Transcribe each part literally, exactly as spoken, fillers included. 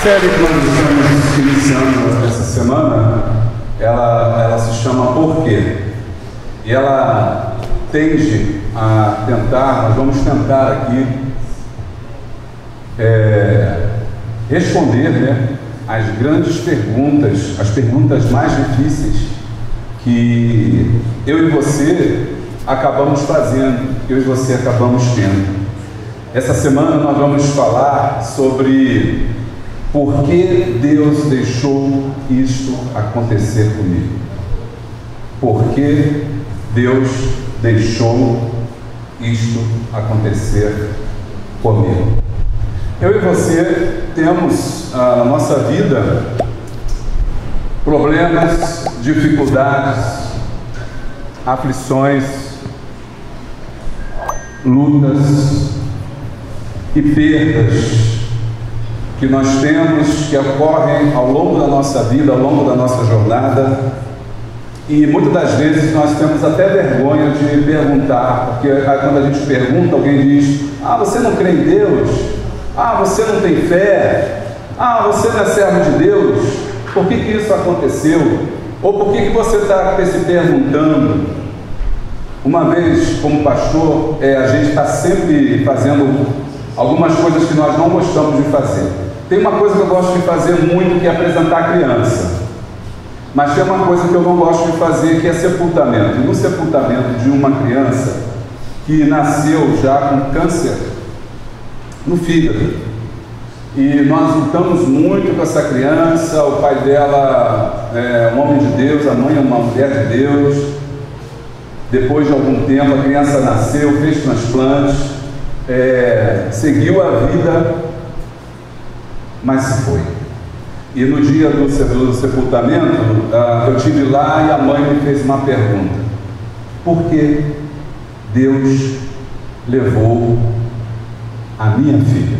série que nós estamos iniciando essa semana, ela, ela se chama Por Quê? E ela tende a tentar, nós vamos tentar aqui é, responder, né, as grandes perguntas, as perguntas mais difíceis que eu e você acabamos fazendo, eu e você acabamos tendo. Essa semana nós vamos falar sobre por que Deus deixou isto acontecer comigo. Por que Deus deixou isto acontecer comigo? Eu e você temos ah, na nossa vida problemas, dificuldades, aflições, lutas e perdas que nós temos, que ocorrem ao longo da nossa vida, ao longo da nossa jornada, e muitas das vezes nós temos até vergonha de perguntar, porque quando a gente pergunta, alguém diz: ah, você não crê em Deus? Ah, você não tem fé? Ah, você não é servo de Deus? Por que que isso aconteceu? Ou por que que você está se perguntando? Uma vez, como pastor, é, a gente está sempre fazendo algumas coisas que nós não gostamos de fazer. Tem uma coisa que eu gosto de fazer muito, que é apresentar a criança. Mas tem uma coisa que eu não gosto de fazer, que é sepultamento. E no sepultamento de uma criança que nasceu já com câncer no fígado, e nós lutamos muito com essa criança. O pai dela é um homem de Deus, a mãe é uma mulher de Deus. Depois de algum tempo a criança nasceu, fez transplante, é, seguiu a vida, mas se foi. E no dia do, do sepultamento, uh, eu estive lá e a mãe me fez uma pergunta: por que Deus levou a minha filha?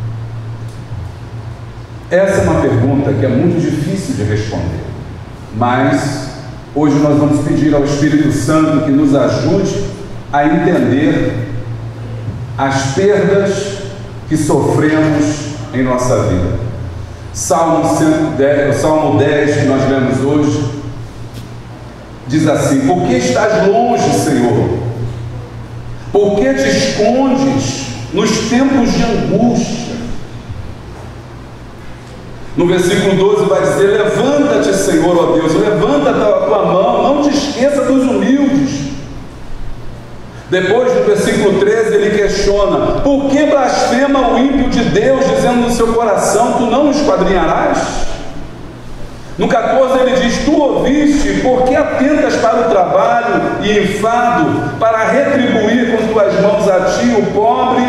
Essa é uma pergunta que é muito difícil de responder, mas hoje nós vamos pedir ao Espírito Santo que nos ajude a entender as perdas que sofremos em nossa vida. Salmo cento e dez, o Salmo dez que nós lemos hoje diz assim: por que estás longe, Senhor? Por que te escondes nos tempos de angústia? No versículo doze vai dizer: levanta-te, Senhor, ó Deus, levanta a tua mão, não te esqueça dos humildes. Depois, no versículo treze, ele questiona: por que blasfema o ímpio de Deus, dizendo no seu coração: tu não esquadrinharás? No quatorze ele diz: tu ouviste, por que atentas para o trabalho e enfado, para retribuir com tuas mãos a ti o pobre?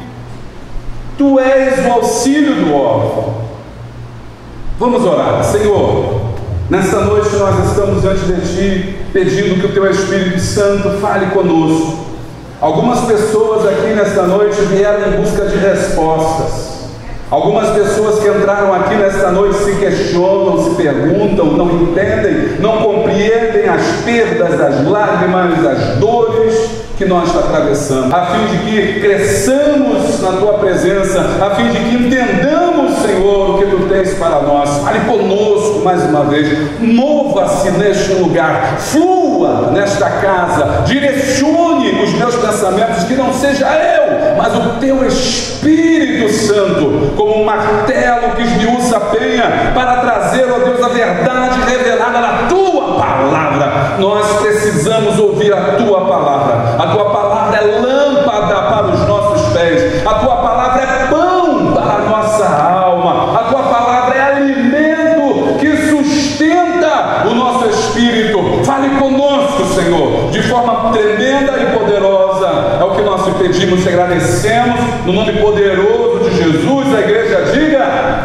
Tu és o auxílio do órfão. Vamos orar. Senhor, nesta noite nós estamos diante de Ti, pedindo que o Teu Espírito Santo fale conosco. Algumas pessoas aqui nesta noite vieram em busca de respostas. Algumas pessoas que entraram aqui nesta noite se questionam, se perguntam, não entendem, não compreendem as perdas, as lágrimas, as dores que nós estamos atravessando, a fim de que cresçamos na Tua presença, a fim de que entendamos, Senhor, o que Tu tens para nós. Fale conosco mais uma vez, mova-se neste lugar, flua nesta casa, direcione os meus pensamentos, que não seja eu, mas o Teu Espírito Santo, como um martelo que esmiuça a penha, para trazer, ó Deus, a verdade revelada na Tua palavra. Nós precisamos ouvir a Tua palavra. A Tua palavra é lâmpada para os nossos pés, a Tua palavra é pão para a nossa alma, a Tua palavra é alimento que sustenta o nosso espírito. Fale conosco, Senhor, de forma tremenda e poderosa. É o que nós te pedimos e agradecemos, no nome poderoso de Jesus. A igreja diga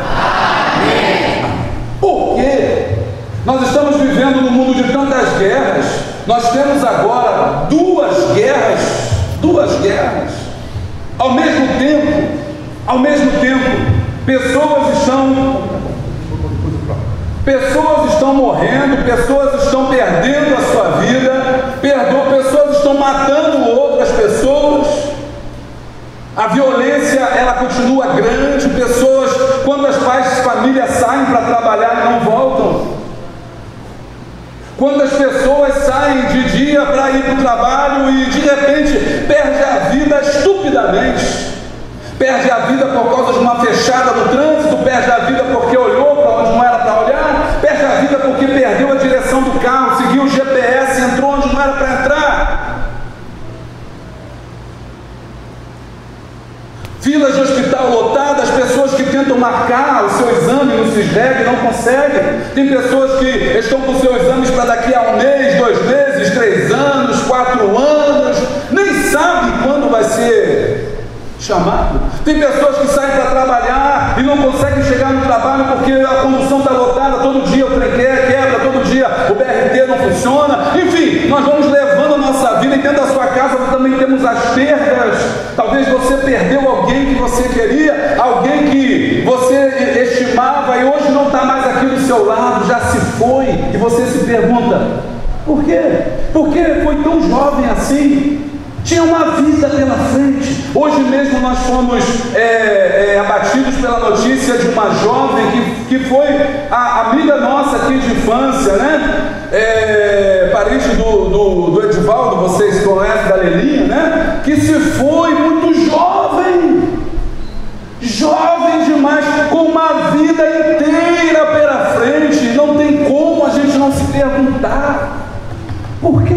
amém. Por quê? Nós estamos vivendo num mundo de tantas guerras. Nós temos agora duas guerras, duas guerras, ao mesmo tempo, ao mesmo tempo, pessoas estão, pessoas estão morrendo, pessoas estão perdendo a sua vida, pessoas estão matando outras pessoas, a violência ela continua grande, pessoas Quando os pais de família saem para trabalhar e não voltam. Quando as pessoas saem de dia para ir para o trabalho e de repente perde a vida estupidamente. Perde a vida por causa de uma fechada no trânsito, perde a vida porque olhou para onde não era para olhar, perde a vida porque perdeu a direção do carro, seguiu o G P S, entrou onde não era para entrar. Filas de hospital lotadas, pessoas que tentam marcar o seu exame no Cisreg e não conseguem. Tem pessoas que estão com seus exames para daqui a um mês, dois meses, três anos, quatro anos, nem sabe quando vai ser chamado. Tem pessoas que saem para trabalhar e não conseguem chegar no trabalho porque a condução está lotada, todo dia o trem quebra, todo dia o B R T não funciona. Enfim, nós vamos levando a nossa vida e dentro da sua casa também temos as perdas. Talvez você perdeu alguém que você queria, alguém que você estimava e hoje não está mais aqui do seu lado, já se foi, e você se pergunta, por quê? Por que foi tão jovem assim? Tinha uma vida pela frente. Hoje mesmo nós fomos é, é, abatidos pela notícia de uma jovem que, que foi a amiga nossa aqui de infância, né? É, parente do, do, do Edivaldo, vocês conhecem, da Lelinha, né? Que se foi muito jovem, jovem demais, com uma vida inteira pela frente. Não tem como a gente não se perguntar por quê?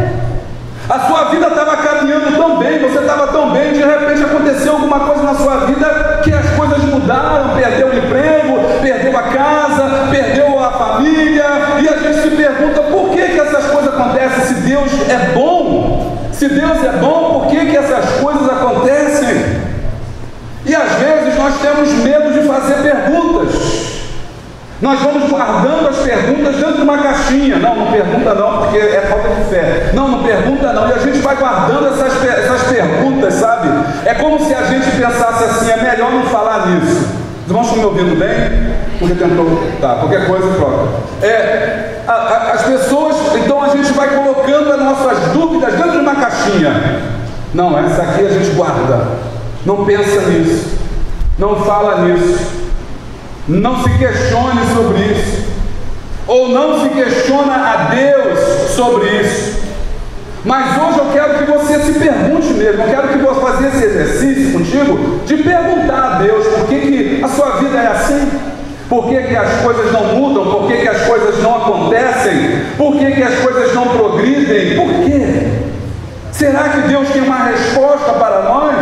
A sua vida estava caminhando tão bem, você estava tão bem, de repente aconteceu alguma coisa na sua vida que as coisas mudaram, perdeu o emprego, perdeu a casa, perdeu a família, e a gente se pergunta por que que essas coisas acontecem? Se Deus é bom, se Deus é bom, por que que essas coisas acontecem? E às vezes nós temos medo de fazer perguntas. Nós vamos guardando as perguntas dentro de uma caixinha. Não, não pergunta não, porque é falta de fé. Não, não pergunta não. E a gente vai guardando essas, essas perguntas, sabe? É como se a gente pensasse assim, é melhor não falar nisso. Os irmãos estão me ouvindo bem? Porque tentou, tá, qualquer coisa troca. É, a, a, as pessoas, então a gente vai colocando as nossas dúvidas dentro de uma caixinha. Não, essa aqui a gente guarda. Não pensa nisso. Não fala nisso. Não se questione sobre isso, ou não se questiona a Deus sobre isso. Mas hoje eu quero que você se pergunte mesmo. Eu quero que você faça esse exercício contigo de perguntar a Deus por que, que a sua vida é assim, por que, que as coisas não mudam, por que, que as coisas não acontecem, por que, que as coisas não progridem, por quê? Será que Deus tem uma resposta para nós?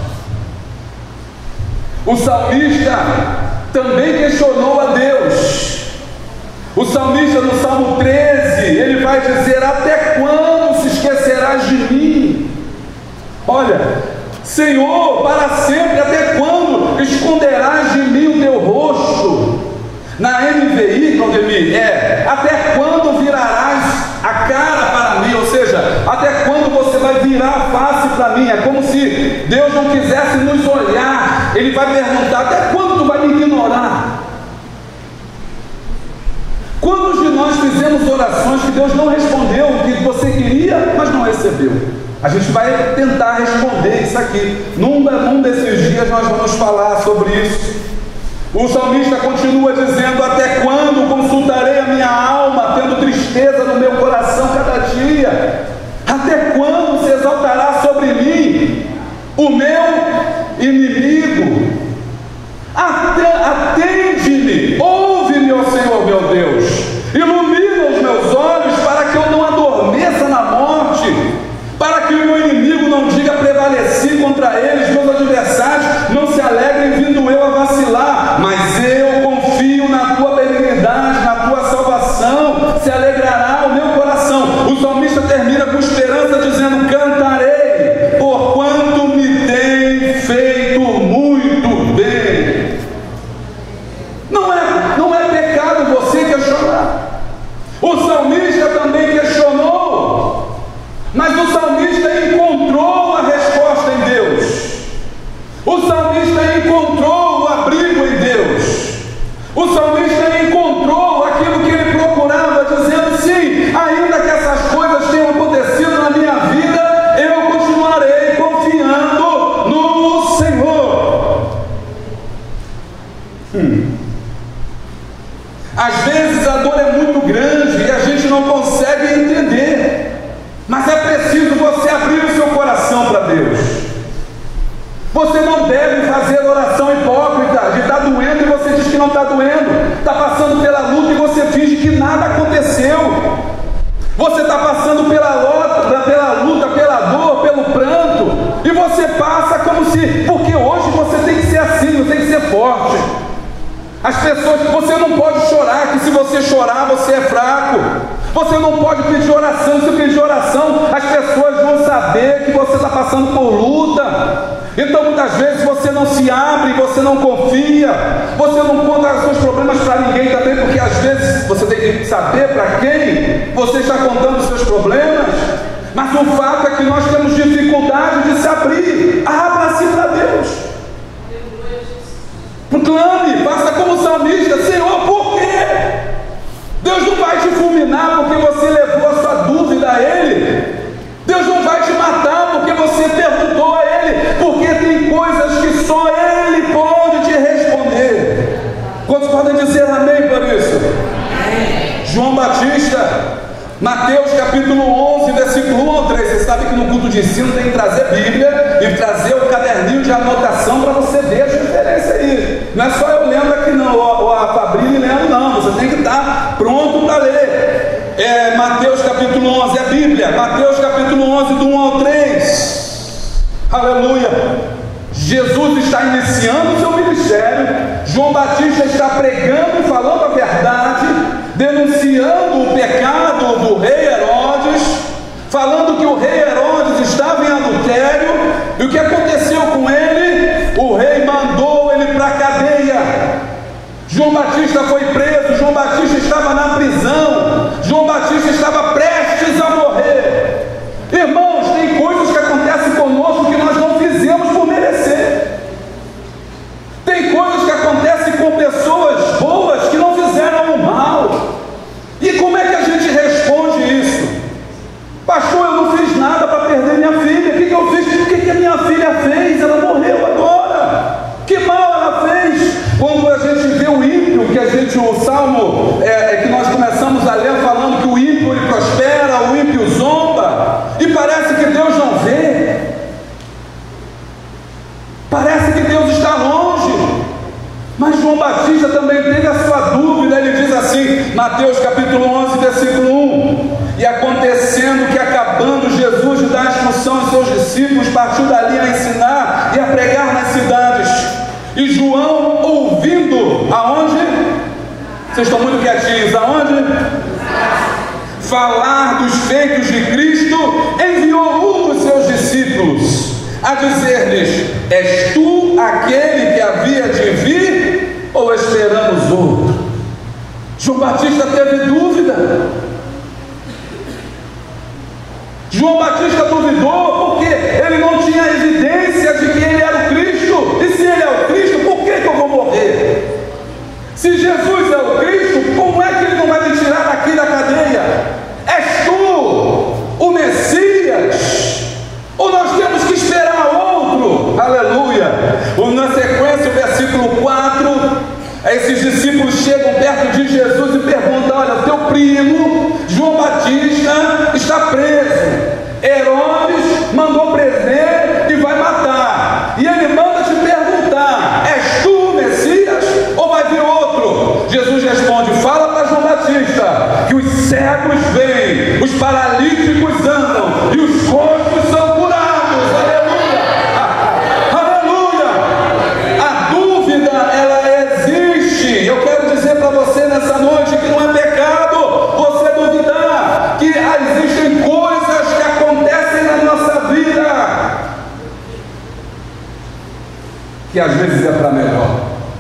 O salmista também questionou a Deus. O salmista no Salmo treze, ele vai dizer, até quando se esquecerás de mim? Olha, Senhor, para sempre, até quando esconderás de mim o teu rosto? Na N V I, Claudemir, é, até quando virarás a cara para mim? Ou seja, até quando você vai virar a face para mim? É como se Deus não quisesse nos olhar. Ele vai perguntar, até quando tu vai me ignorar? Quantos de nós fizemos orações que Deus não respondeu o que você queria, mas não recebeu? A gente vai tentar responder isso aqui. Num, num desses dias nós vamos falar sobre isso. O salmista continua dizendo, até quando consultarei a minha alma, tendo tristeza no meu coração cada dia? Até quando se exaltará sobre mim o meu inimigo? Atende-me, ouve-me, ó Senhor meu Deus, ilumina os meus olhos para que eu não adormeça na morte, para que o meu inimigo não diga prevaleci contra eles, meus adversários não se alegrem vindo eu a vacilar, mas eu confio na tua benignidade, na tua salvação, se alegrará o meu coração. O salmista termina com esperança dizendo, cantarei, porquanto me tem feito muito bem. Você não deve fazer oração hipócrita de estar doendo e você diz que não está doendo. Está passando pela luta e você finge que nada aconteceu. Você está passando pela luta, pela luta, pela dor, pelo pranto, e você passa como se... Porque hoje você tem que ser assim, você tem que ser forte. As pessoas... Você não pode chorar, que se você chorar você é fraco. Você não pode pedir oração. Se pedir oração, as pessoas vão saber que você está passando por luta. Então muitas vezes você não se abre, você não confia, você não conta os seus problemas para ninguém também, porque às vezes você tem que saber para quem você está contando os seus problemas. Mas o fato é que nós temos dificuldade de se abrir. Abra-se para Deus. Proclame, faça como o salmista: Senhor, por quê? Deus não vai te fulminar porque você levou a sua dúvida a Ele. Deus não vai te matar porque você perguntou a Ele, porque tem coisas que só Ele pode te responder. Quantos podem dizer amém por isso? Amém. João Batista, Mateus capítulo onze, versículo um ao três. Você sabe que no culto de ensino tem que trazer Bíblia e trazer o caderninho de anotação para você ver a diferença aí. Não é só eu lendo aqui não, ou a Fabrício lendo não, você tem que estar pronto para ler. É, Mateus capítulo onze, é Bíblia, Mateus capítulo onze, do um ao três. Aleluia. Jesus está iniciando o seu ministério. João Batista está pregando, falando a verdade, denunciando o pecado do rei Herodes, falando que o rei Herodes estava em adultério, e o que aconteceu com ele? O rei mandou ele para a cadeia. João Batista foi preso, João Batista estava na prisão, João Batista estava prestes a morrer. Irmãos, tem coisas que acontecem conosco que nós não fizemos por merecer. Tem coisas que acontecem com pessoas boas que não fizeram o mal. E como é que a gente responde isso? Pastor, eu não fiz nada para perder minha filha. O que, que eu fiz? O que, que a minha filha fez? Ela morreu agora. Que mal ela fez? Quando a gente vê o ímpio, que a gente, o salmo é, é que nós começamos a ler falando que o ímpio ele prospera, o ímpio zomba, e parece que Deus não vê, parece que Deus está longe. Mas João Batista também teve a sua dúvida. Ele diz assim, Mateus capítulo onze, versículo um: e acontecendo que, acabando Jesus de dar instrução aos seus discípulos, partiu dali a ensinar e a pregar nas cidades. E João, ouvindo, aonde? Vocês estão muito quietinhos, aonde? Falar dos feitos de Cristo, enviou um dos seus discípulos a dizer-lhes: és tu aquele que havia de vir, ou esperamos outro? João Batista teve dúvida. João Batista duvidou porque ele não tinha evidência de que ele era o Cristo. E se ele é o Cristo, por que, que eu vou morrer? Se Jesus é o Cristo, como é que ele não vai me tirar daqui da cadeia? És tu o Messias? Ou nós temos que esperar outro? Aleluia. Na sequência, o versículo quatro, esses discípulos chegam perto de Jesus e perguntam: olha, o teu primo João Batista está preso, Herodes mandou prender e vai matar, e ele manda te perguntar: és tu o Messias ou vai vir outro? Jesus responde: fala para João Batista que os cegos veem, os paralíticos andam e os corpos são curados. Aleluia, aleluia. A dúvida, ela existe. Eu quero dizer para você nessa noite que não é pecado você duvidar, que existem coisas que acontecem na nossa vida que às vezes é para melhor.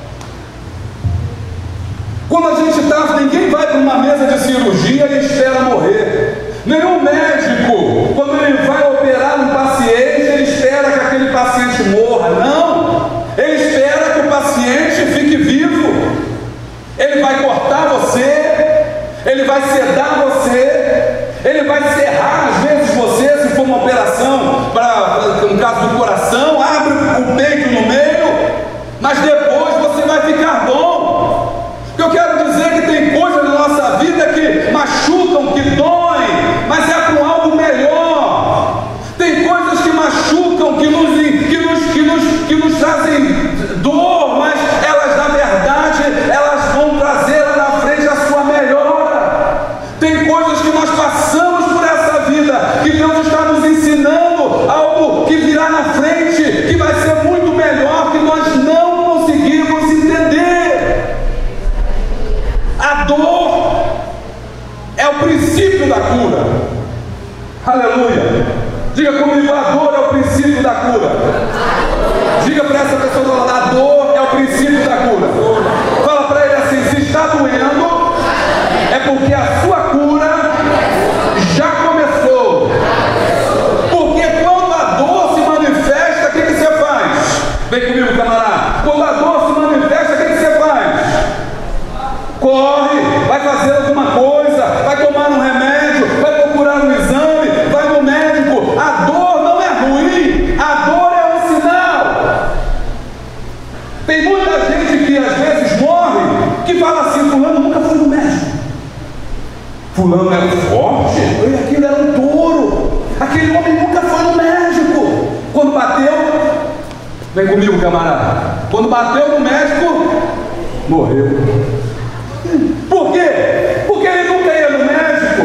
Quando a gente está, ninguém vai para uma mesa de cirurgia e espera morrer. Nenhum médico, quando ele vai operar um paciente, ele espera que aquele paciente morra. Não, ele espera que o paciente fique vivo. Ele vai cortar você, ele vai sedar você, ele vai serrar às vezes você, se for uma operação para, no caso do coração, abre o peito no meio, mas depois você vai ficar bom. Eu quero dizer que tem coisas na nossa vida que machucam, que doem, mas é com algo melhor. Tem coisas que machucam, que nos, que nos, que nos, Vem comigo, camarada. Quando a dor se manifesta, o que você faz? Corre, vai fazer alguma coisa, vai tomar um remédio, vai procurar um exame, vai no médico. A dor não é ruim, a dor é um sinal. Tem muita gente que às vezes morre, que fala assim: fulano nunca foi no médico, fulano era forte, aquilo era um touro, aquele homem nunca foi no médico. Quando bateu, vem comigo, camarada, quando bateu no médico, morreu. Por quê? Porque ele nunca ia no médico.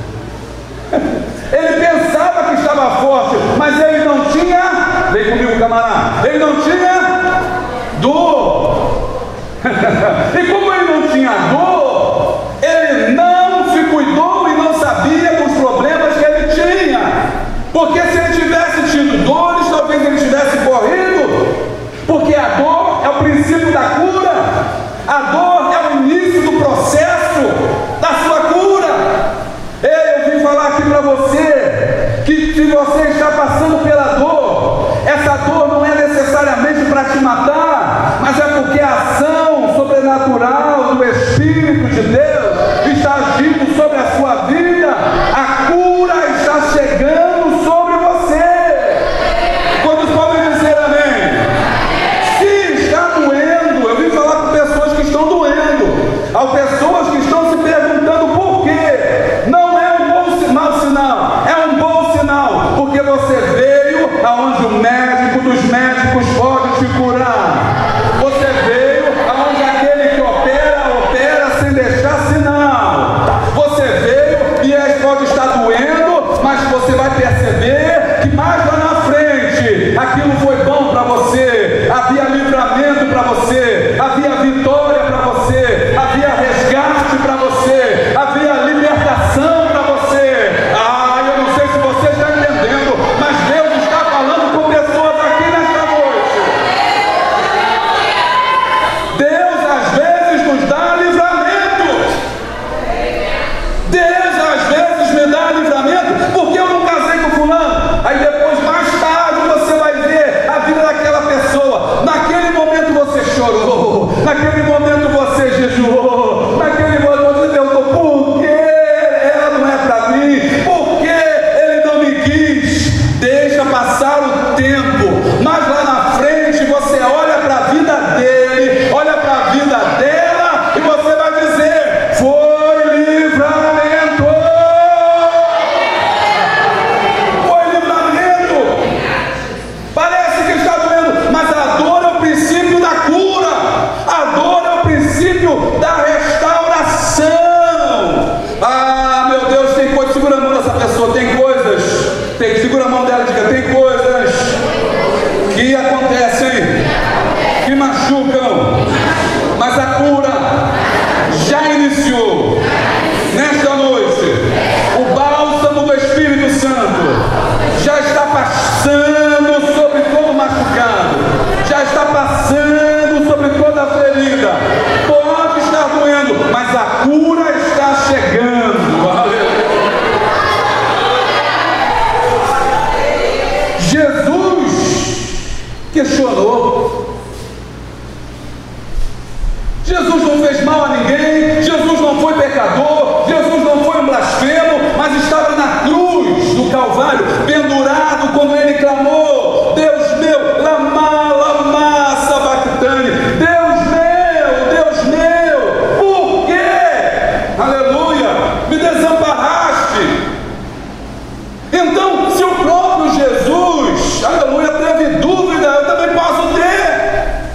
Ele pensava que estava forte, mas ele não tinha, vem comigo, camarada, ele não tinha dor. E como ele não tinha dor, ele não se cuidou e não sabia dos problemas que ele tinha. Porque se ele tivesse tido dores, talvez ele tivesse corrido. Porque a dor é o princípio da cura. A dor é o início do processo da sua cura. Eu vim falar aqui para você que se você está passando pela dor, essa dor não é necessariamente para te matar, mas é porque a ação sobrenatural do Espírito de Deus está agindo sobre a sua vida. A cura está chegando sobre você. Quantos podem dizer amém? Se está doendo, eu vim falar com pessoas que estão doendo, há pessoas que estão se perguntando por quê. Não é um bom mau sinal, é um bom sinal, porque você veio aonde o médico dos médicos pode te curar. Você veio aonde aquele que opera, opera sem deixar sinal. Você veio e ele pode estar doendo, mas você vai perceber que mais lá na frente aquilo foi bom para você. Havia livramento para você, havia vitória para você, havia resgate para você, havia libertação para você. Ah, eu não sei se você está entendendo, mas Deus está falando com pessoas aqui nesta noite. Deus às vezes nos dá livramento. Deus às vezes me dá livramento, porque eu não casei com fulano. Aí depois, mais tarde, você vai ver a vida daquela pessoa. Naquele momento você chorou, naquele momento você jejuou, naquele momento você perguntou: por que ela não é para mim? Por que ele não me quis? Deixa passar o tempo, mas lá na frente você olha para a vida dele, olha para a vida dela, e você vai dizer: foi livramento. Foi livramento. Parece que está doendo, mas a dor é o princípio da cura. A dor é o princípio da restauração. Ah, meu Deus, tem coisa. Segura a mão dessa pessoa. Tem coisas. Tem, segura a mão dela e diga: tem coisas que acontecem, que machucam, mas a cura já iniciou. Nesta noite, o bálsamo do Espírito Santo já está passando sobre todo machucado, já está passando sobre toda ferida. Pode estar doendo, mas a cura está chegando. Aleluia. Jesus questionou. Jesus não fez mal a ninguém, Jesus não foi pecador, Jesus não foi um blasfemo, mas estava na cruz do Calvário, pendurado, quando ele clamou: Deus meu, lama, lama, sabactane, Deus meu, Deus meu, por quê? Aleluia, me desamparaste. Então, se o próprio Jesus, aleluia, teve dúvida, eu também posso ter.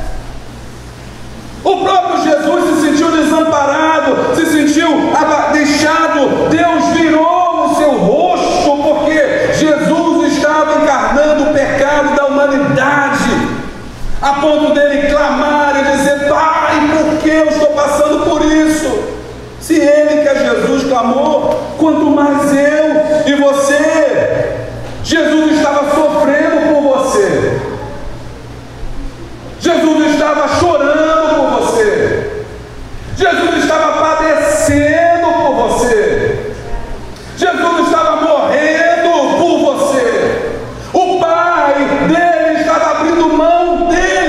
O próprio Jesus se sentiu desamparado, se sentiu deixado. Deus virou o seu rosto, porque Jesus estava encarnando o pecado da humanidade, a ponto dele clamar e dizer: Pai, por que eu estou passando por isso? Se ele, que é Jesus, clamou, quanto mais eu e você. Jesus estava sofrendo por você. Jesus estava chorando por você. Jesus estava padecendo por você. Jesus estava morrendo por você. O Pai dele estava abrindo mão dele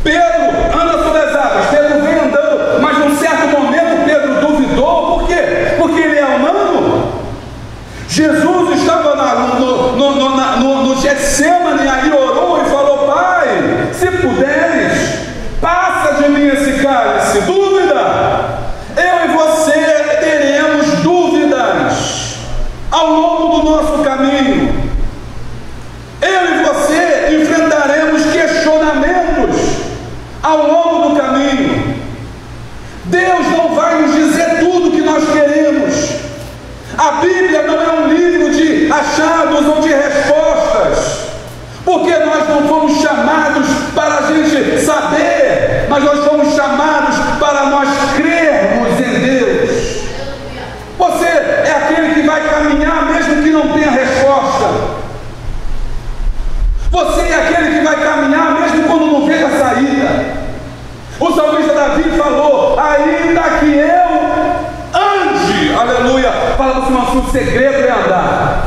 Pedro anda sobre as águas, Pedro vem andando, mas num certo momento Pedro duvidou. Por quê? Porque ele é humano. Jesus estava na, no, no, no, na, no, no Getsêmani, aí orou e falou: Pai, se puderes, passa de mim esse cálice. Dúvida. Eu e você teremos dúvidas ao longo do nosso caminho. Eu e você enfrentaremos questionamentos ao longo do caminho. Deus não vai nos dizer tudo que nós queremos. A Bíblia não é um livro de achados ou de respostas, porque nós não fomos chamados para a gente saber, mas nós fomos chamados para nós crermos em Deus. Você é aquele que vai caminhar mesmo que não tenha resposta. Você é aquele que vai caminhar mesmo quando não veja a saída. O salmista Davi falou: ainda que eu ande, aleluia, fala para o irmão, o segredo é andar.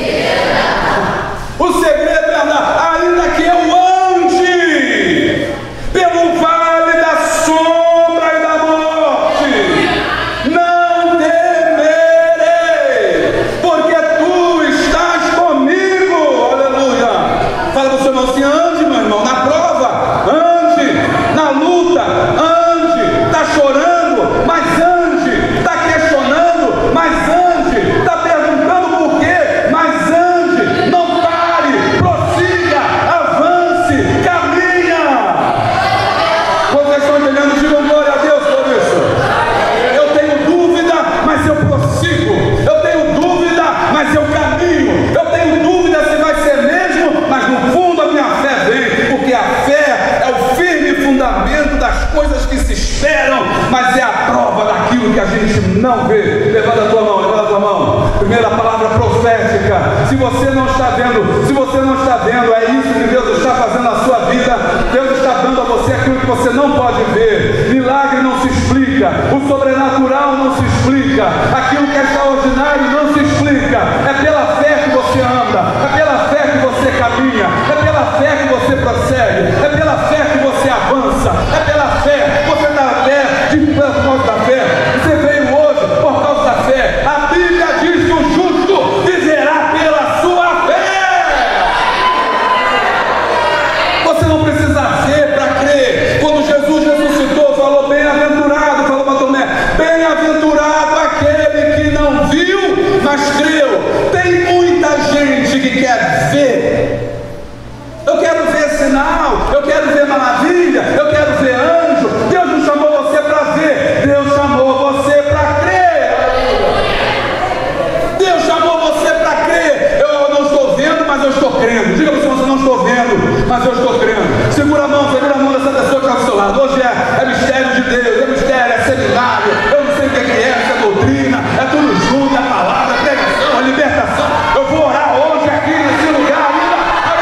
O segredo é andar. Ainda que eu ande pelo vale da sombra e da morte, não temerei, porque tu estás comigo, aleluia. Fala para o seu irmão assim: ande, meu irmão, na prova, ande, na luta, ande, está chorando, mas ande, está questionando, mas ande, está perguntando por quê, mas ande, não pare, prossiga, avance, caminha. Vocês estão entendendo? Digam glória a Deus por isso. Eu tenho dúvida, mas eu prossigo. Eu tenho dúvida, mas eu caminho. Eu tenho dúvida se vai ser mesmo, mas no fundo a minha fé vem, porque a fé é o firme fundamento das coisas que se esperam, mas é a prova daquilo que a gente não vê. Levanta a tua mão, levanta a tua mão. Primeira palavra profética. Se você não está vendo, se você não está vendo, é isso que Deus está fazendo na sua vida. Deus está dando a você aquilo que você não pode ver. Milagre não se explica, o sobrenatural não se explica, aquilo que é extraordinário não se explica. É pela fé que você anda, é pela fé que você caminha, é pela fé que você prossegue, é pela fé que você avança, é pela fé. Você está na fé, de por causa da fé. Você veio hoje por causa da fé. A Bíblia diz que o justo viverá pela sua fé. Você não precisa ver para crer. Quando Jesus ressuscitou, falou: bem-aventurado, falou para Tomé, bem-aventurado aquele que não viu, mas creu. Tem muita gente que quer ver. Eu quero ver sinal, eu quero ver maravilha, eu quero ver anjo. Deus não chamou você para ver, Deus chamou você para crer. Deus chamou você para crer. Eu não estou vendo, mas eu estou crendo. Diga para você: eu não estou vendo, mas eu estou crendo. Segura a mão, segura a mão dessa pessoa que está do seu lado. Hoje é, é mistério de Deus, é mistério, é seminário. Eu não sei o que é, se é doutrina, é tudo junto, é palavra, é pregação, é libertação. Eu vou orar hoje aqui nesse lugar ainda.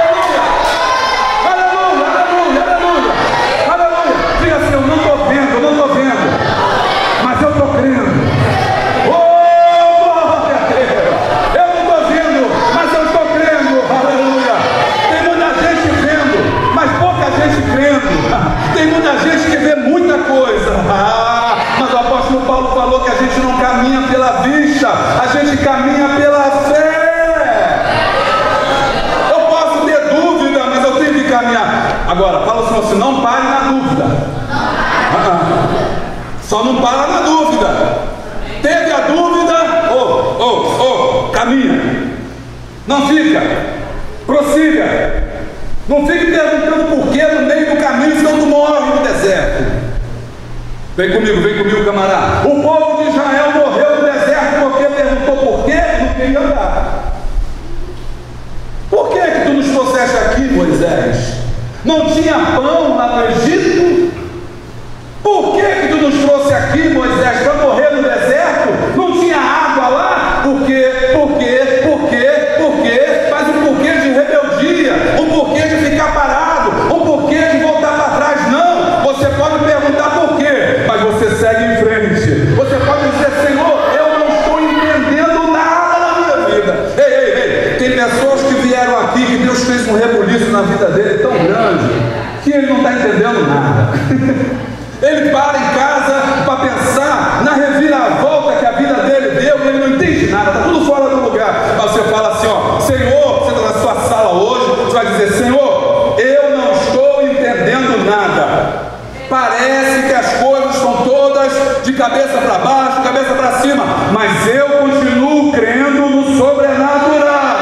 Aleluia, aleluia, aleluia, aleluia. Diga assim: eu não estou vendo, eu não estou vendo, mas eu estou crendo. Oh, glória a Deus. Eu não estou vendo, mas eu estou crendo. Aleluia. Tem muita gente vendo, mas pouca gente crendo. Tem muita gente que vê muita coisa. Ah, mas o apóstolo Paulo falou que a gente não caminha pela vista, a gente caminha pela fé. Eu posso ter dúvida, mas eu tenho que caminhar. Agora, fala assim: assim, não pare na dúvida. Ah, só não para na dúvida. Teve a dúvida, oh, oh, oh, caminha. Não fica, prossiga. Não fique perguntando por que no meio do caminho, senão tu morre no deserto. Vem comigo, vem comigo, camarada. O povo de Israel morreu no deserto porque perguntou por quê, não queria andar. Por que que tu nos trouxeste aqui, Moisés? Não tinha pão lá no Egito? Por que que tu nos trouxe aqui, Moisés, para morrer no deserto? Não tinha água lá? Por quê? Por quê? Por quê? Por quê? Mas um porquê de rebeldia, um porquê de ficar parado, um porquê de voltar para trás. Não, você pode perguntar por quê, mas você segue em frente. Você pode dizer: Senhor, eu não estou entendendo nada na minha vida. Ei, ei, ei, tem pessoas que vieram aqui que Deus fez um rebuliço na vida dele tão grande que ele não está entendendo nada. Ele para em casa para pensar na reviravolta que a vida dele deu e ele não entende nada, está tudo fora do lugar. Mas você fala assim, ó, Senhor, você está na sua sala hoje, você vai dizer, Senhor, eu não estou entendendo nada. Parece que as coisas estão todas de cabeça para baixo, de cabeça para cima, mas eu continuo crendo no sobrenatural.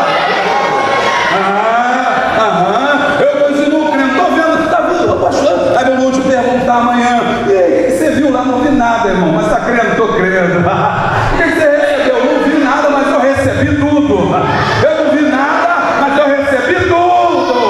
Ah, aham, eu continuo crendo, estou vendo, está vendo, pastor? Aí eu vou te perguntar amanhã, e aí, o que você viu lá? Não vi nada, irmão, mas está crendo? Estou crendo. O que você recebeu? Eu não vi nada, mas eu recebi tudo. Eu não vi nada, mas eu recebi tudo.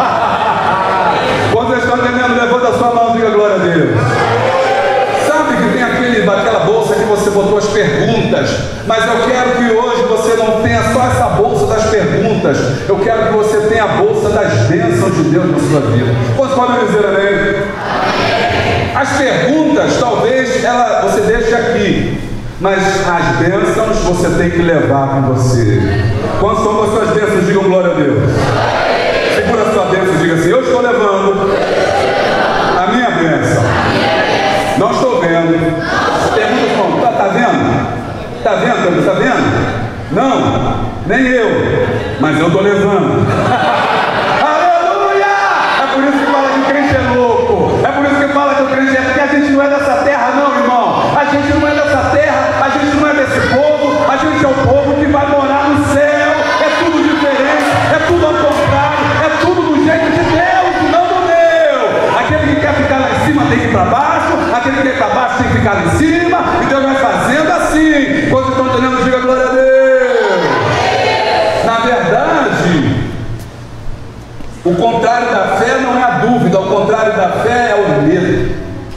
Vocês estão entendendo? Levanta a sua mão, diga glória a Deus. Sabe que tem aquele, aquela bolsa que você botou as perguntas, mas eu quero que hoje você não tenha só essa bolsa das perguntas, eu quero que você tenha a bolsa das bênçãos de Deus na sua vida. Vocês podem dizer amém? As perguntas, talvez ela, você deixe aqui, mas as bênçãos você tem que levar com você. Quantas são as suas bênçãos? Digam glória a Deus. Segura a sua bênção e diga assim, eu estou levando a minha bênção. Não estou vendo. Pergunta, irmão, está tá vendo? Está vendo? Está vendo? Não, nem eu, mas eu estou levando. Aleluia! É por isso que fala que o crente é louco. É por isso que fala que o crente é, porque a gente não é dessa terra não, irmão. A gente não é dessa terra, a gente não é desse povo, a gente é o povo que vai morar no céu. É tudo diferente, é tudo ao contrário, é tudo do jeito de Deus e não do meu. Aquele que quer ficar lá em cima tem que ir para baixo, aquele que quer ir para baixo tem que ficar lá em cima, e Deus vai fazendo assim. Quando estão entendendo, diga glória a Deus. Na verdade, o contrário da fé não é a dúvida, o contrário da fé é o medo.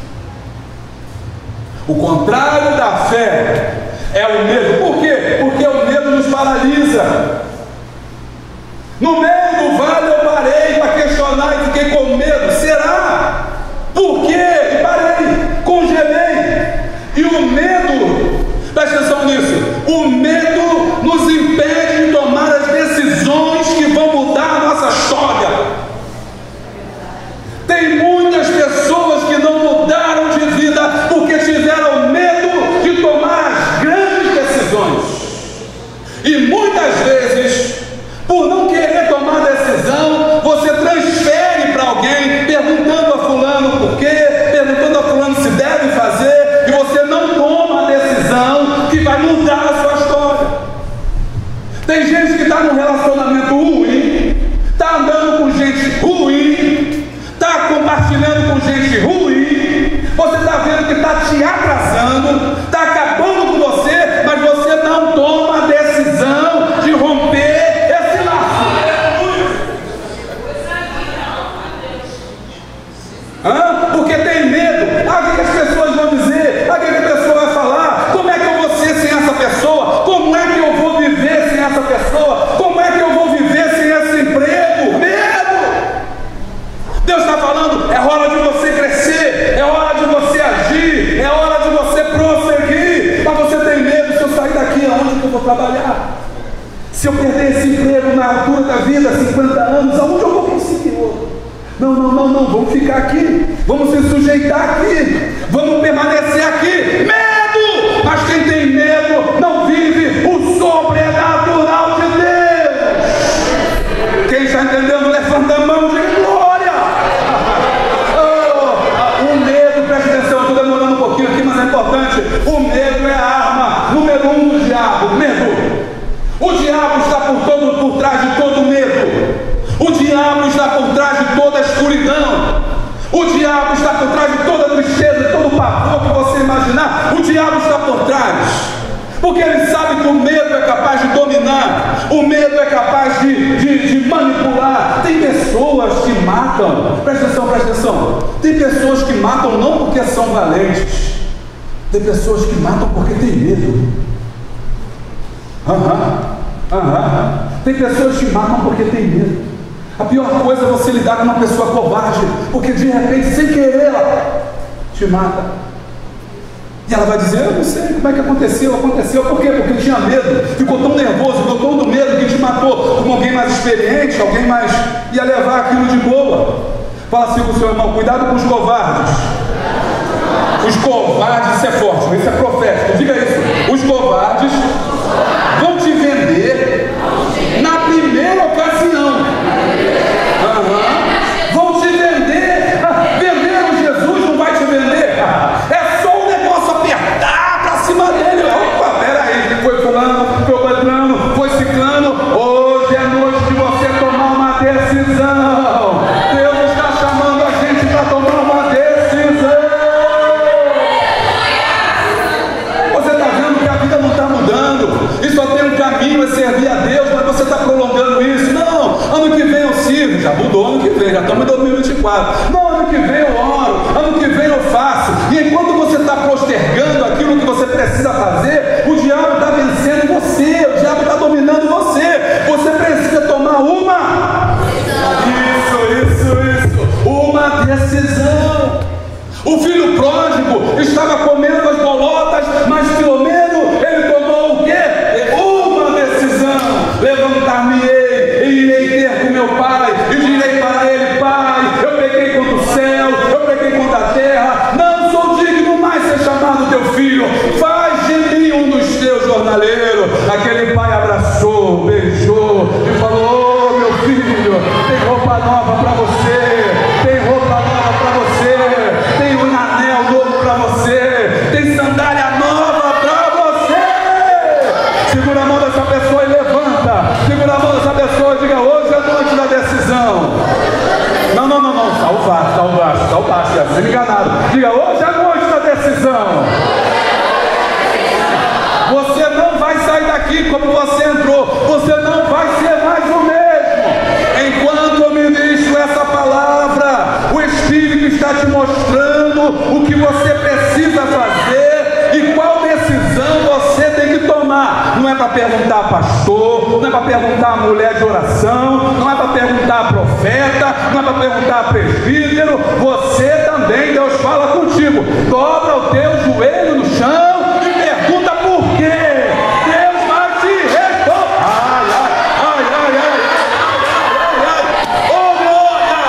O contrário da fé é o medo. Por quê? Porque o medo nos paralisa. No meio do vale eu parei para questionar e fiquei com medo. Será? Por quê? E parei, congelei. E o medo, presta atenção nisso, o medo nos impede de tomar as decisões que vão mudar a nossa história. Tem muitas pessoas que não mudaram de vida porque tiveram medo de tomar as grandes decisões. E muitas vezes, por não querer tomar decisão, você transfere para alguém, perguntando a fulano por quê, perguntando a fulano se deve fazer, e você não toma a decisão que vai mudar a sua história. Tem gente que está num relacionamento ruim, está andando com gente ruim, está compartilhando com gente ruim, você está vendo que está te atrasando, está acabando com você, mas você não toma a decisão de romper esse laço. Hã? Porque tem medo. Ah, o que as pessoas vão dizer? Ah, o que a pessoa vai falar? Como é que eu vou ser sem essa pessoa? Como é que eu vou viver sem essa pessoa? Como é que eu vou viver sem esse emprego? Medo! Deus está falando, é hora de você crescer, é hora de você agir, é hora de você prosseguir. Mas você tem medo, se eu sair daqui, aonde que eu vou trabalhar? Se eu perder esse emprego na altura da vida, cinquenta anos, aonde eu vou conseguir outro? Não, não, não, não, vamos ficar aqui, vamos se sujeitar aqui, vamos permanecer aqui. Medo! Mas quem tem medo não vive o sobrenatural de Deus. Quem está entendendo, levanta a mão de glória. Oh, o medo, presta atenção, eu estou demorando um pouquinho aqui, mas é importante. O medo é a arma número um do diabo, medo. O diabo está por, todo, por trás de todo medo. O diabo está por trás de toda a escuridão. O diabo está por trás de toda a tristeza, todo o pavor que você imaginar. O diabo está por trás, porque ele sabe que o medo é capaz de dominar, o medo é capaz de, de, de manipular. Tem pessoas que matam, presta atenção, presta atenção. Tem pessoas que matam não porque são valentes, tem pessoas que matam porque têm medo. Aham, aham. Tem pessoas que matam porque têm medo. A pior coisa é você lidar com uma pessoa covarde, porque de repente, sem querer, ela te mata. E ela vai dizer, eu não sei como é que aconteceu, aconteceu, por quê? Porque tinha medo, ficou tão nervoso, ficou tão do medo que te matou. Como alguém mais experiente, alguém mais ia levar aquilo de boa. Fala assim com o seu irmão: cuidado com os covardes. Os covardes, isso é forte, isso é profético. Diga isso. Os covardes vão te vender na primeira ocasião. Uhum. Vão te vender. Venderam Jesus, não vai te vender. É só um negócio apertar para cima dele. Opa, peraí, foi fulano, foi patrano, foi ciclano. Hoje é noite de você tomar uma decisão. Deus está chamando a gente para tomar uma decisão. Você está vendo que a vida não está mudando e só tem um caminho, é servir a Deus, mas você está prolongando isso. Não, ano que vem eu sirvo. Já mudou ano que vem, já estamos em dois mil e vinte e quatro. Não, ano que vem eu oro, ano que vem eu faço. E enquanto você está postergando aquilo que você precisa fazer, o diabo está vencendo você, o diabo está dominando você. Você precisa tomar uma isso, isso, isso uma decisão. O filho pródigo estava comendo as bolotas, mas Filomeno, ele tomou o quê? Uma decisão: levantar-me-ei e irei ter com meu pai, e direi para ele: pai, eu pequei contra o céu, eu pequei contra a terra, não sou digno mais ser chamado teu filho, faz de mim um dos teus jornaleiros. Aquele pai abraçou, beijou e falou: oh, meu filho, tem roupa nova para você, tem roupa nova para você, tem um anel novo para você, tem sandália nova para você. Segura a mão dessa pessoa e levanta. Segura a mão dessa pessoa e diga: hoje é a noite da decisão. Não, não, não, não, está o baixo, está o baixo, está o baixo, já se enganado. Diga: hoje é a noite da decisão. Você não vai sair daqui como você entrou, você não vai ser mais o mesmo. Enquanto eu ministro essa palavra, o Espírito está te mostrando o que você precisa fazer e qual decisão você tem que tomar. Não é para perguntar a pastor, não é para perguntar a mulher de oração, não é para perguntar a profeta, não é para perguntar a presbítero. Você também, Deus fala contigo. Dobra o teu joelho no chão e pergunta por quê. Deus vai te responder. Ai, ai, ai, ai, ai, ai, ai, ai. Oh, glória!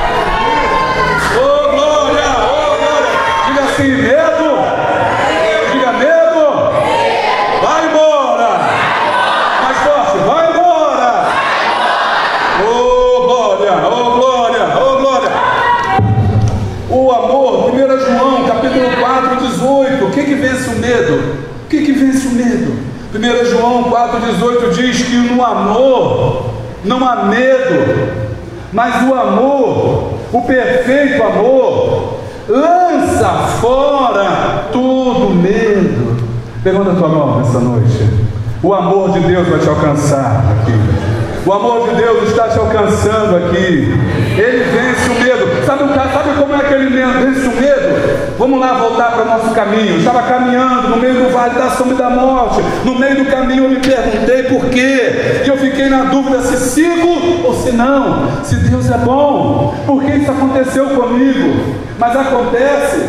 Oh, glória! Oh, glória! Diga assim: medo. Diga: medo. Vai embora. Mais forte: vai embora. Oh, glória! Oh, glória! Oh, glória! O amor, primeiro João, capítulo quatro, dezoito. O que que vence o medo? O que que vence o medo? primeiro João quatro, dezoito diz que no amor não há medo, mas o amor, o perfeito amor, lança fora todo medo. Pergunta a tua mão nessa noite. O amor de Deus vai te alcançar aqui. O amor de Deus está te alcançando aqui. Ele vence o medo. Sabe, sabe como é que ele vence o medo? Vamos lá voltar para o nosso caminho. Eu estava caminhando no meio do vale da sombra e da morte. No meio do caminho eu me perguntei por quê. E eu fiquei na dúvida se sigo ou se não. Se Deus é bom, por que isso aconteceu comigo? Mas acontece.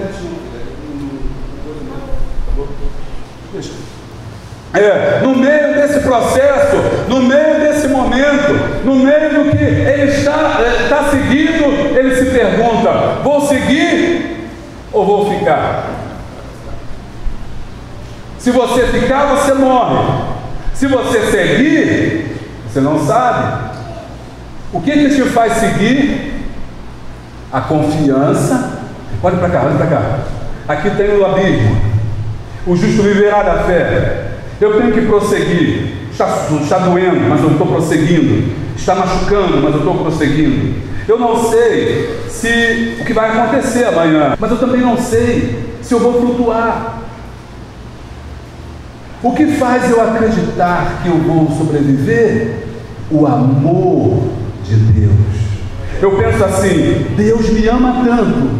É, no meio desse processo, no meio desse momento, no meio do que ele está, está seguindo, ele se pergunta: vou seguir ou vou ficar? Se você ficar, você morre. Se você seguir, você não sabe. O que que te faz seguir? A confiança. Olha para cá, olha para cá. Aqui tem o abismo. O justo viverá da fé. Eu tenho que prosseguir. Está, está doendo, mas eu estou prosseguindo. Está machucando, mas eu estou prosseguindo. Eu não sei se o que vai acontecer amanhã, mas eu também não sei se eu vou flutuar. O que faz eu acreditar que eu vou sobreviver? O amor de Deus. Eu penso assim: Deus me ama tanto,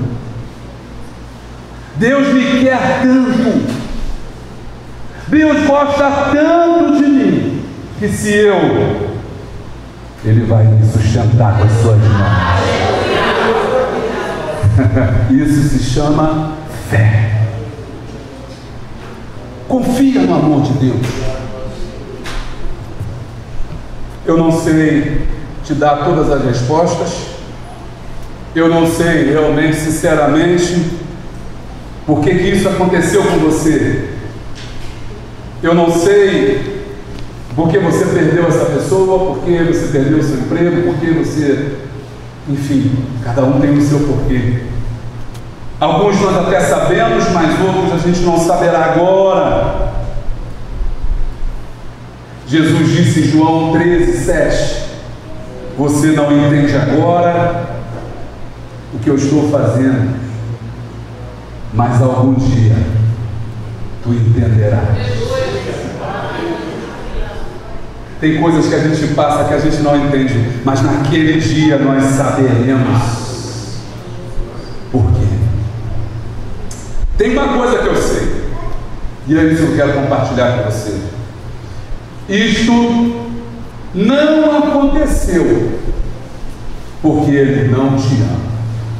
Deus me quer tanto, Deus gosta tanto de mim, que se eu, Ele vai me sustentar com as suas mãos. Isso se chama fé. Confia no amor de Deus. Eu não sei te dar todas as respostas, Eu não sei realmente, sinceramente, por que que isso aconteceu com você. Eu não sei por que você perdeu essa pessoa, por que você perdeu o seu emprego, por que você... Enfim, cada um tem o seu porquê. Alguns nós até sabemos, mas outros a gente não saberá agora. Jesus disse em João treze, sete: você não entende agora o que eu estou fazendo, mas algum dia tu entenderás. Tem coisas que a gente passa que a gente não entende, mas naquele dia nós saberemos por quê. Tem uma coisa que eu sei, e é isso que eu quero compartilhar com você. Isto não aconteceu porque Ele não te ama.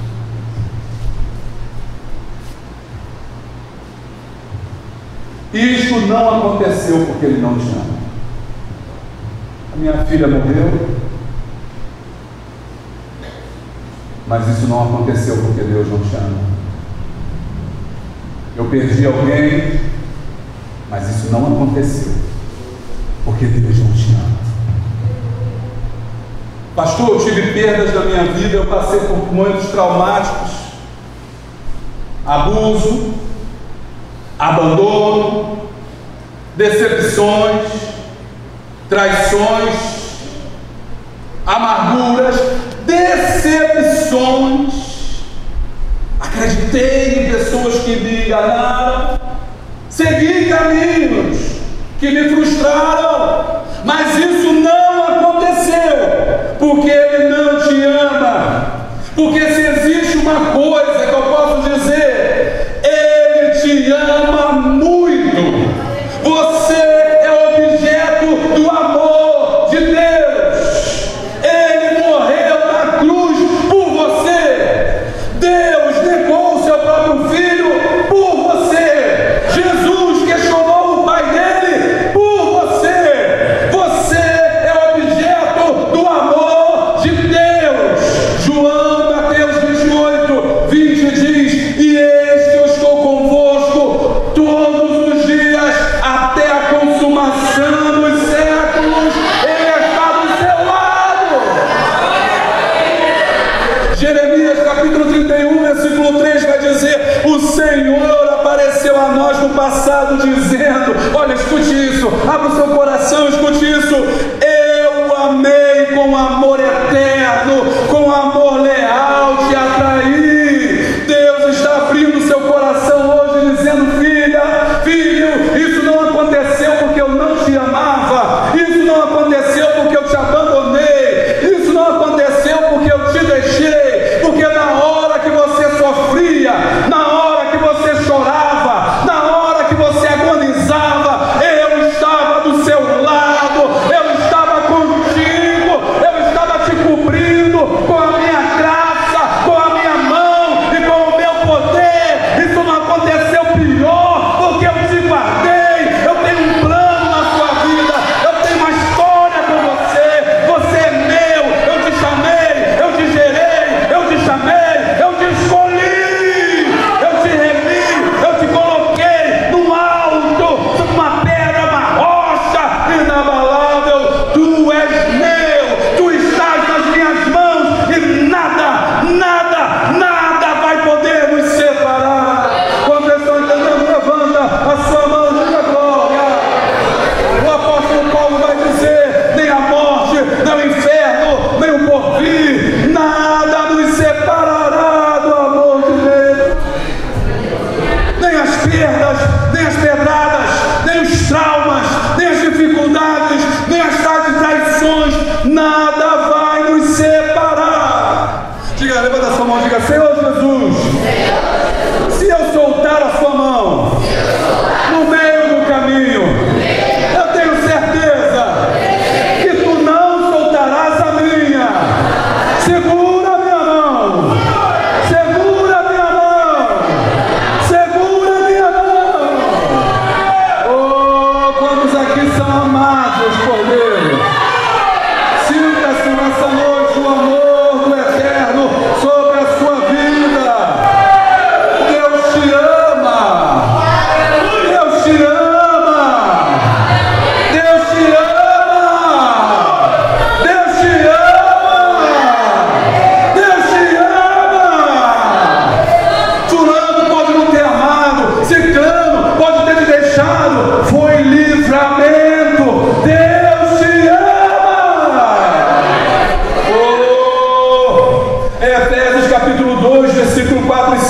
Isto não aconteceu porque Ele não te ama. A minha filha morreu, mas isso não aconteceu porque Deus não te ama. Eu perdi alguém, mas isso não aconteceu porque Deus não te ama. Pastor, eu tive perdas na minha vida, eu passei por momentos traumáticos, abuso, abandono, decepções, traições, amarguras, decepções. Acreditei em pessoas que me enganaram, segui caminhos que me frustraram, mas isso não aconteceu porque Ele não te ama. Porque se existe uma coisa que eu posso dizer, Ele te ama muito. Você é objeto do amor de Deus. Ele morreu na cruz por você. Deus negou o seu próprio filho por você. Jesus questionou o pai dele por você. Você é objeto do amor de Deus. João, Mateus vinte e oito, vinte diz: e eis que eu estou convosco todos os dias até a consumação dos séculos. Ele está do seu lado. Jeremias capítulo trinta e um, versículo três vai dizer: o Senhor apareceu a nós no passado dizendo... Olha, escute isso, abra o seu coração, escute isso: eu amei com amor eterno, com amor leal te atraí. Deus está abrindo o seu coração hoje dizendo: filha, filho, isso não aconteceu porque eu não te amava, isso não aconteceu porque eu te abandonei, isso não aconteceu porque eu te deixei, porque na hora que você sofria, na hora que você chorava, na hora que você agonizava, eu estava do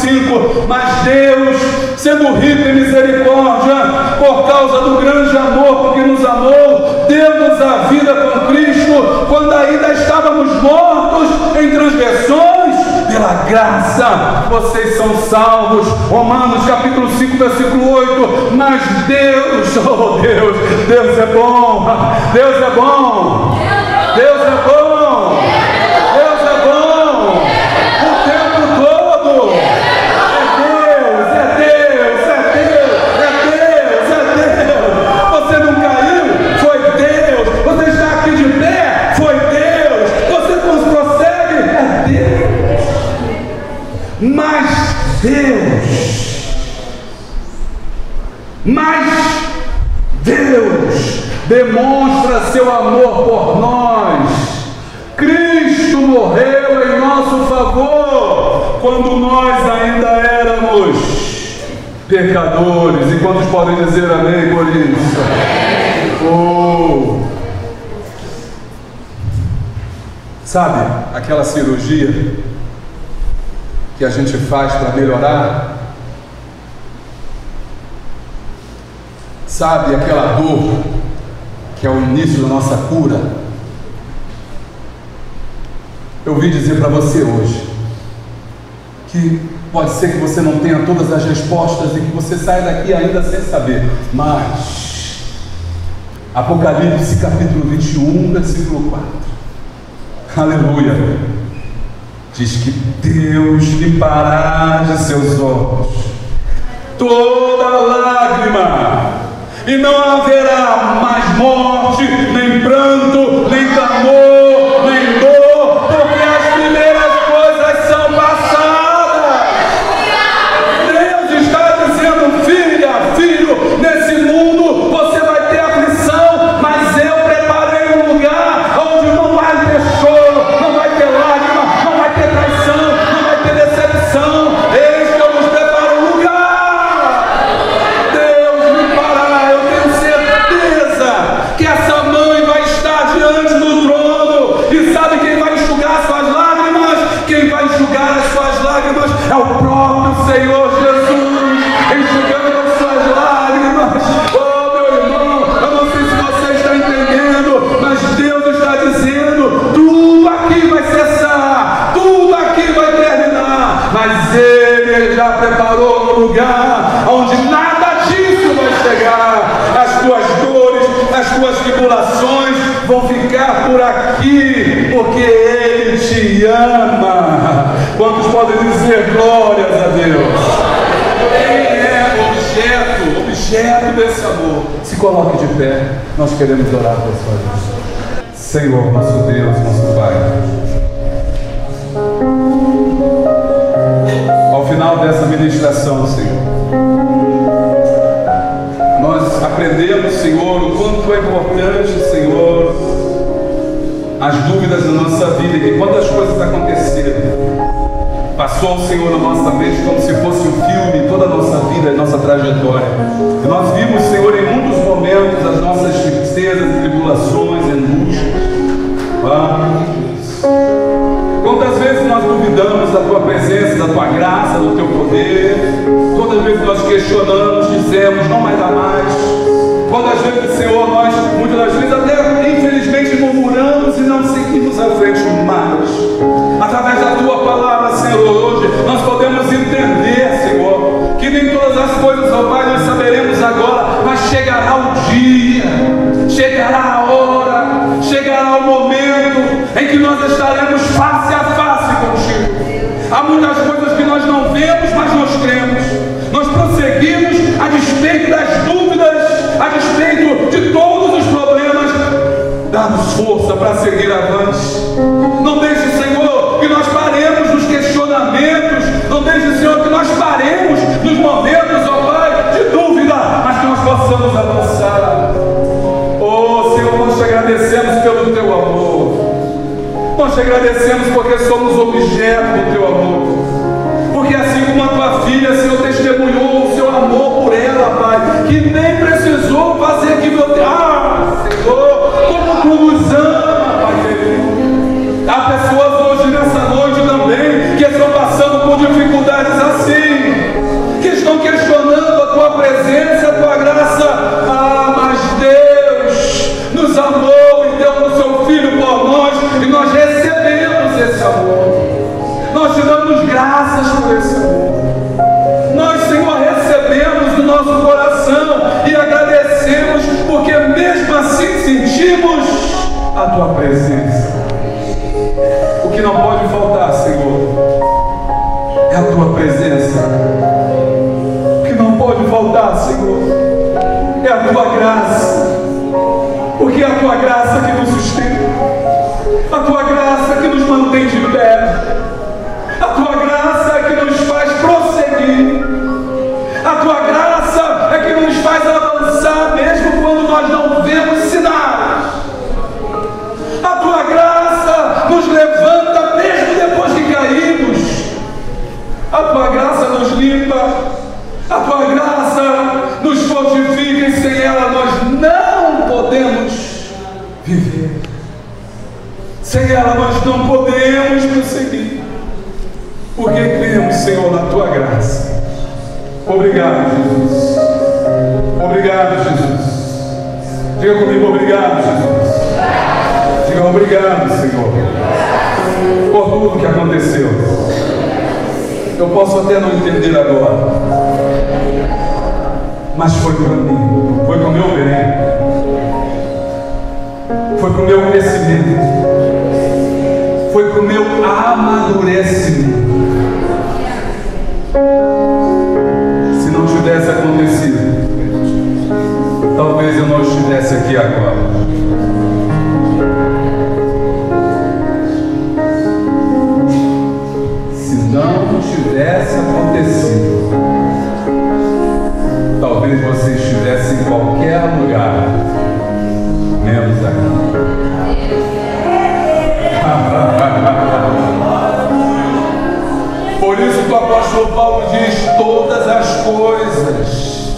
cinco, mas Deus, sendo rico em misericórdia, por causa do grande amor que nos amou, deu-nos a vida com Cristo, quando ainda estávamos mortos em transgressões, pela graça vocês são salvos. Romanos capítulo cinco, versículo oito, mas Deus, oh Deus, Deus é bom, Deus é bom, Deus é bom, Deus é bom, o tempo todo. É Deus, é Deus, é Deus, é Deus, é Deus. Você não caiu? Foi Deus. Você está aqui de pé? Foi Deus. Você prossegue? É Deus. Mas Deus, mas Deus demonstra seu amor por nós. Cristo morreu em nosso favor quando nós ainda éramos pecadores. E quantos podem dizer amém por isso? Oh. Sabe aquela cirurgia que a gente faz para melhorar? Sabe aquela dor que é o início da nossa cura? Eu vim dizer para você hoje que pode ser que você não tenha todas as respostas e que você saia daqui ainda sem saber, mas Apocalipse capítulo vinte e um, versículo quatro, aleluia, diz que Deus limpará de seus olhos toda lágrima, e não haverá mais morte, nem pranto, nem clamor, nem dor, porque as primeiras coisas são passadas. Deus está dizendo: filha, filho, nesse mundo você vai ter aflição, mas eu preparei um lugar onde não vai ter choro, não vai ter lágrima, não vai ter traição, não vai ter decepção. Eis que eu nos preparo um lugar. Deus me parará. Eu tenho certeza que essa mãe vai estar diante do trono. E sabe quem vai enxugar suas lágrimas? Quem vai enxugar as suas lágrimas é o próprio Senhor Jesus, enxugando as suas lágrimas. Oh, meu irmão, eu não sei se você está entendendo, mas Deus está dizendo: tudo aqui vai cessar, tudo aqui vai terminar, mas Ele já preparou um lugar onde nada disso vai chegar. As tuas dores, as tuas tribulações vão ficar por aqui, porque Ele te ama. Quantos podem dizer glórias a Deus? Quem é objeto, objeto desse amor? Se coloque de pé, nós queremos orar por sua vida. Senhor, nosso Deus, nosso Pai, ao final dessa ministração, Senhor, nós aprendemos, Senhor, o quanto é importante, Senhor, as dúvidas da nossa vida, e que quantas coisas aconteceram, passou, Senhor, na nossa mente como se fosse um filme, toda a nossa vida, a nossa trajetória. E nós vimos, Senhor, em muitos momentos as nossas tristezas, tribulações, angústias. Ah, quantas vezes nós duvidamos da Tua presença, da Tua graça, do Teu poder. Todas as vezes nós questionamos, dizemos: não vai dar mais. Quantas vezes, Senhor, nós, muitas das vezes, até infelizmente murmuramos e não seguimos à frente mais. Através da Tua palavra, Senhor, hoje nós podemos entender, Senhor, que nem todas as coisas, ó Pai, nós saberemos agora, mas chegará o dia, chegará a hora, chegará o momento em que nós estaremos face a face contigo. Há muitas coisas que nós não vemos, mas nós cremos. Nós prosseguimos a despeito das dúvidas, a despeito de todos os problemas. Dá-nos força para seguir avante. Não deixe, Senhor, que nós paremos nos questionamentos. Não deixe, Senhor, que nós paremos nos momentos, ó Pai, de dúvida, mas que nós possamos avançar. Oh, Senhor, nós te agradecemos pelo Teu amor. Nós te agradecemos porque somos objeto do Teu amor. Porque assim como a Tua filha, Senhor, testemunhou o Seu amor por ela, Pai, que nem precisou fazer aqui, meu Deus. Ah, Senhor, como Tu nos ama, Pai querido. Há pessoas hoje nessa noite também que estão passando por dificuldades assim. sentimos a Tua presença. O que não pode faltar, Senhor, é a Tua presença. O que não pode faltar, Senhor, é a Tua graça. Porque é a Tua graça que nos sustenta, a Tua graça que nos mantém de pé, a Tua graça é que nos faz prosseguir, a Tua graça é que nos faz avançar mesmo quando nós não vemos sinais, a Tua graça nos levanta mesmo depois que caímos, a Tua graça nos limpa, a Tua graça nos fortifica e sem ela nós não podemos viver. Sem ela nós não podemos prosseguir. Porque cremos, Senhor, na Tua graça. Obrigado, Jesus. Obrigado, Jesus. Diga comigo, obrigado, Jesus. Diga obrigado, Senhor, por tudo que aconteceu. Eu posso até não entender agora, mas foi para mim, foi para o meu bem, foi para o meu crescimento, foi para o meu amadurecimento. Se não tivesse acontecido, talvez eu não estivesse aqui agora. Se não tivesse acontecido, talvez você estivesse em qualquer lugar, menos aqui. Por isso que o apóstolo Paulo diz: todas as coisas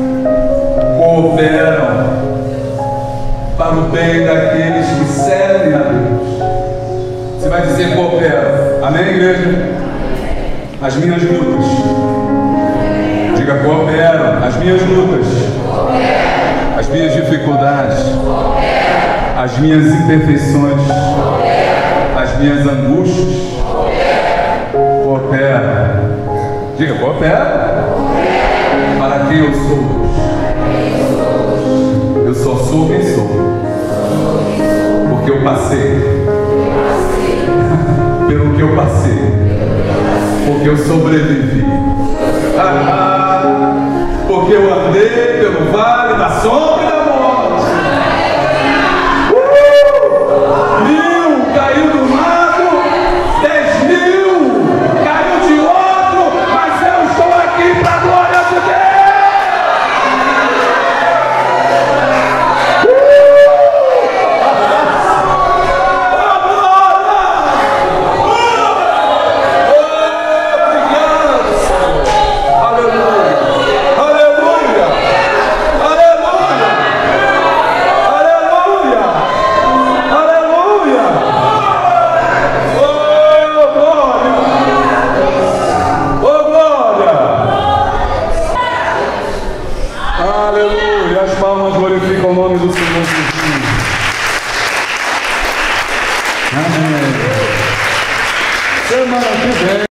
cooperam para o bem daqueles que servem a Deus. Você vai dizer cooperam. Amém, igreja? As minhas lutas. Diga cooperam. As minhas lutas. As minhas dificuldades. As minhas imperfeições. As minhas angústias. Coopera. Diga, coopera. Para quem eu sou? Eu só sou quem sou. Porque eu passei. Pelo que eu passei. Porque eu sobrevivi. Porque eu andei pelo vale da sombra e da morte. Uh! Mil caiu do lado, dez mil caiu de outro, mas eu estou aqui para a glória de Deus. Aleluia, as palmas glorificam o nome do Senhor Jesus. Amém. Semana que vem.